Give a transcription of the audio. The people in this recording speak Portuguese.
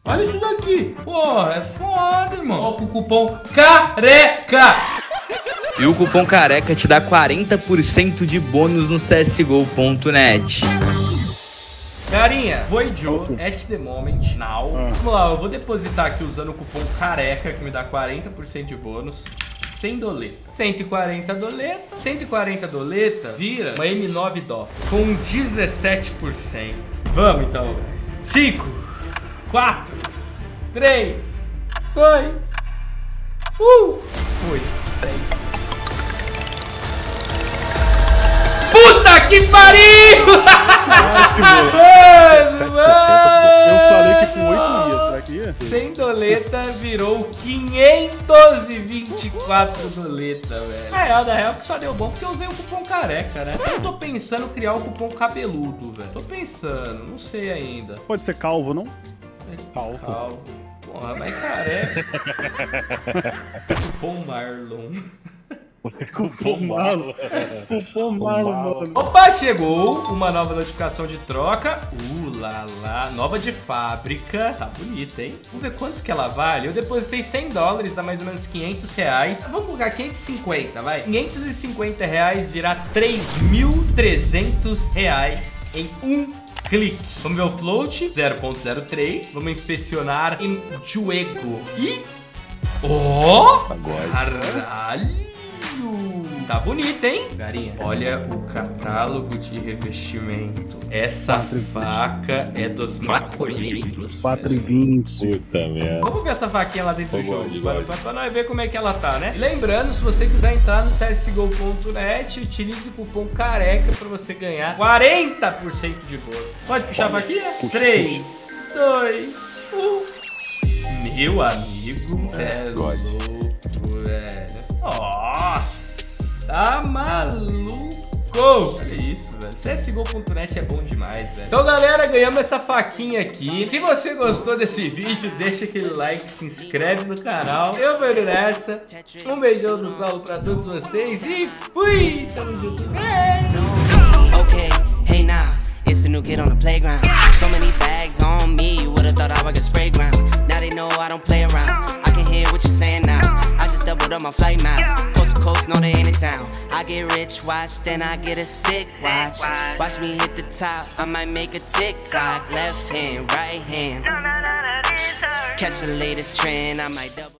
Olha isso daqui. Porra, é foda, irmão. Ó, com o cupom CARECA. E o cupom CARECA te dá 40% de bônus no CSGO.net. Carinha, Voijo, at the moment, now. Vamos lá, eu vou depositar aqui usando o cupom CARECA, que me dá 40% de bônus. 100 doleta. 140 doleta. 140 doleta vira uma M9 DOP com 17%. Vamos então. 5, 4, 3, 2, 1. Foi. Puta que pariu! Eu falei que com 8 ia, será que ia? 100 doleta virou 524 doleta, velho. Da real que só deu bom porque eu usei o cupom CARECA, né? Eu tô pensando em criar o cupom cabeludo, velho. Tô pensando, não sei ainda. Pode ser calvo, não? Calvo. Porra, mas careca. Cupom Marlon. Cupom Marlon. Cupom Marlon, mano. Opa, chegou uma nova notificação de troca. Lá, nova de fábrica. Tá bonita, hein? Vamos ver quanto que ela vale. Eu depositei 100 dólares, dá mais ou menos 500 reais. Vamos colocar 550, vai. 550 reais virar 3.300 reais em um clique. Vamos ver o float, 0.03. Vamos inspecionar em Juego. E... caralho! Tá bonito, hein? Garinha, olha o catálogo de revestimento. Essa faca é dos maconheiros. 4,20. Puta merda. Vamos ver essa faquinha lá dentro do jogo, pra nós ver como é que ela tá, né? E lembrando, se você quiser entrar no CSGO.net, utilize o cupom CARECA pra você ganhar 40% de bônus. Pode puxar a faquinha? 3, 2, 1. Meu amigo, cê é louco, velho. Nossa, tá maluco. Olha isso, velho. CSGO.net é bom demais, velho. Então, galera, ganhamos essa faquinha aqui. Se você gostou desse vídeo, deixa aquele like, se inscreve no canal. Eu vou indo nessa. Um beijão do Saulo pra todos vocês e fui! Tamo junto. Okay, hey now, it's a new kid on the playground. So many bags on me, you would've thought I was a spray ground. Now they know I don't play around. I can hear what you're saying now. I just doubled up my flight miles. Coast to coast, no they ain't in town. I get rich, watch, then I get a sick watch. Watch me hit the top, I might make a TikTok. Left hand, right hand. Catch the latest trend, I might double.